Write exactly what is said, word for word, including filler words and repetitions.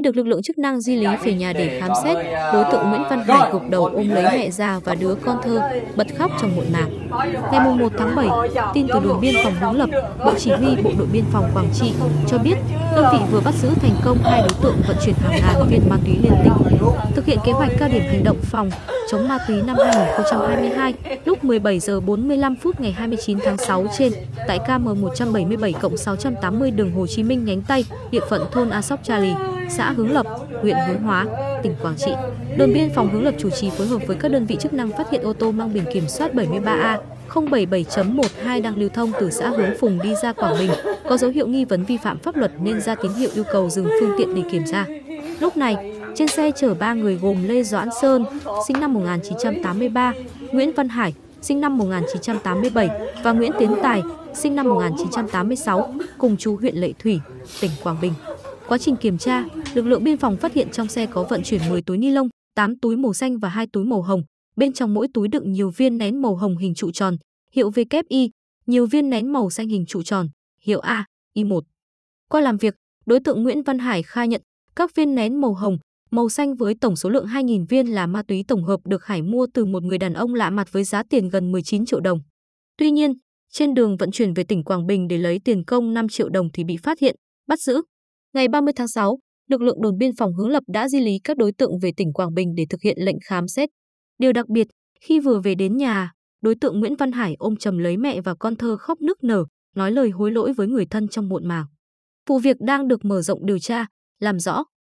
được lực lượng chức năng di lý về nhà để khám xét, đối tượng Nguyễn Văn Hải gục đầu ôm lấy mẹ già và đứa con thơ, bật khóc trong muộn màng. Ngày mùng một tháng bảy, tin từ đồn biên phòng Hướng Lập, Bộ Chỉ huy Bộ đội Biên phòng Quảng Trị cho biết đơn vị vừa bắt giữ thành công hai đối tượng vận chuyển hàng ngàn viên ma túy liên tỉnh. Thực hiện kế hoạch cao điểm hành động phòng chống ma túy năm hai nghìn không trăm hai mươi hai, lúc mười bảy giờ bốn mươi lăm phút ngày hai mươi chín tháng sáu trên, tại K M một trăm bảy mươi bảy cộng sáu trăm tám mươi đường Hồ Chí Minh nhánh Tây, địa phận thôn A Sóc Trà Lì, xã Hướng Lập, huyện Hướng Hóa, tỉnh Quảng Trị. Đồn biên phòng Hướng Lập chủ trì phối hợp với các đơn vị chức năng phát hiện ô tô mang biển kiểm soát bảy mươi ba A không bảy bảy chấm một hai đang lưu thông từ xã Hướng Phùng đi ra Quảng Bình, có dấu hiệu nghi vấn vi phạm pháp luật nên ra tín hiệu yêu cầu dừng phương tiện để kiểm tra. Lúc này, trên xe chở ba người gồm Lê Doãn Sơn, sinh năm một nghìn chín trăm tám mươi ba, Nguyễn Văn Hải, sinh năm một nghìn chín trăm tám mươi bảy và Nguyễn Tiến Tài, sinh năm một nghìn chín trăm tám mươi sáu, cùng chú huyện Lệ Thủy, tỉnh Quảng Bình. Quá trình kiểm tra, lực lượng biên phòng phát hiện trong xe có vận chuyển mười túi ni lông, tám túi màu xanh và hai túi màu hồng. Bên trong mỗi túi đựng nhiều viên nén màu hồng hình trụ tròn, hiệu W I, nhiều viên nén màu xanh hình trụ tròn, hiệu A, I một. Qua làm việc, đối tượng Nguyễn Văn Hải khai nhận các viên nén màu hồng, màu xanh với tổng số lượng hai nghìn viên là ma túy tổng hợp được Hải mua từ một người đàn ông lạ mặt với giá tiền gần mười chín triệu đồng. Tuy nhiên, trên đường vận chuyển về tỉnh Quảng Bình để lấy tiền công năm triệu đồng thì bị phát hiện, bắt giữ. Ngày ba mươi tháng sáu, lực lượng đồn biên phòng Hướng Lập đã di lý các đối tượng về tỉnh Quảng Bình để thực hiện lệnh khám xét. Điều đặc biệt, khi vừa về đến nhà, đối tượng Nguyễn Văn Hải ôm chầm lấy mẹ và con thơ khóc nức nở, nói lời hối lỗi với người thân trong muộn màng. Vụ việc đang được mở rộng điều tra, làm rõ.